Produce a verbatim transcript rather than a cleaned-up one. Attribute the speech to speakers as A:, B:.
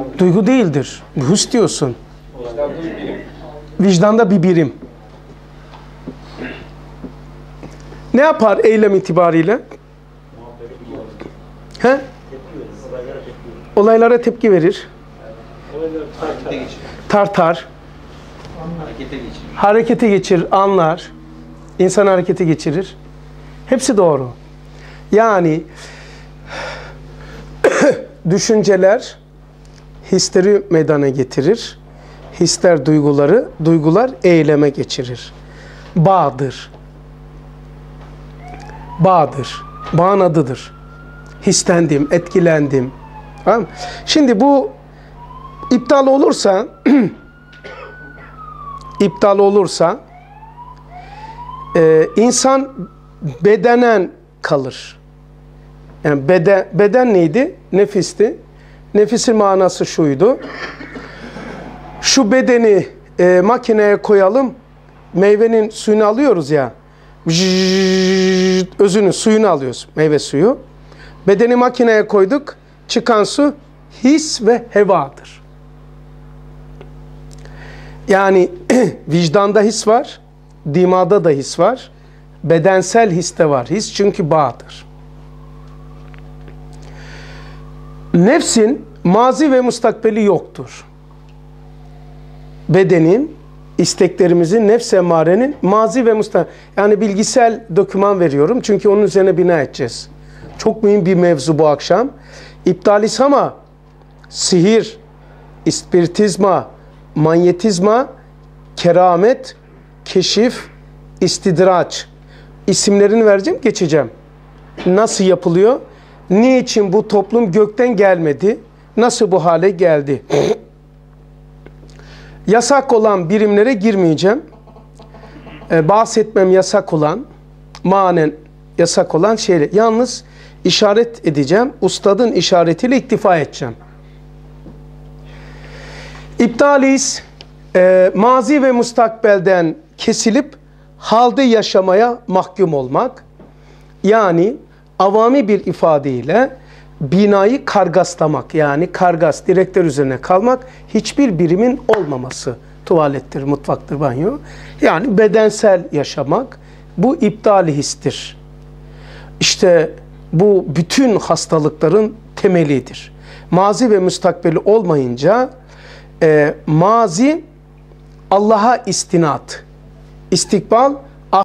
A: Duygu değildir. Hüs diyorsun. Vicdanda bir birim. Ne yapar eylem itibariyle? He? Olaylara tepki verir. Tartar. Harekete geçirir, anlar. İnsan harekete geçirir. Hepsi doğru. Yani düşünceler hisleri meydana getirir. Hisler duyguları, duygular eyleme geçirir. Bağdır. Bağdır. Bağın adıdır. Hislendim, etkilendim. Tamam. Şimdi bu iptal olursa iptal olursa e, insan bedenen kalır. Yani beden, beden neydi? Nefisti. Nefisin manası şuydu. Şu bedeni e, makineye koyalım. Meyvenin suyunu alıyoruz ya. Özünü, suyunu alıyoruz. Meyve suyu. Bedeni makineye koyduk. Çıkan su his ve hevadır. Yani vicdanda his var. Dimada da his var. Bedensel histe var. His çünkü bağdır. Nefsin mazi ve mustakbeli yoktur. Bedenin, isteklerimizin, nefs emarenin mazi ve mustakbeli. Yani bilgisel doküman veriyorum. Çünkü onun üzerine bina edeceğiz. Çok mühim bir mevzu bu akşam. İptalis ama sihir, ispiritizma, manyetizma, keramet, keşif, istidraç isimlerini vereceğim, geçeceğim. Nasıl yapılıyor? Niçin bu toplum gökten gelmedi? Nasıl bu hale geldi? Yasak olan birimlere girmeyeceğim. Ee, bahsetmem yasak olan, manen yasak olan şeyler. Yalnız işaret edeceğim. Ustadın işaretiyle iktifa edeceğim. İptalis, e, mazi ve mustakbelden kesilip halde yaşamaya mahkum olmak. Yani avami bir ifadeyle binayı kargaslamak, yani kargas, direktör üzerine kalmak, hiçbir birimin olmaması. Tuvalettir, mutfaktır, banyo. Yani bedensel yaşamak, bu iptali histir. İşte bu bütün hastalıkların temelidir. Mazi ve müstakbeli olmayınca e, mazi Allah'a istinat, istikbal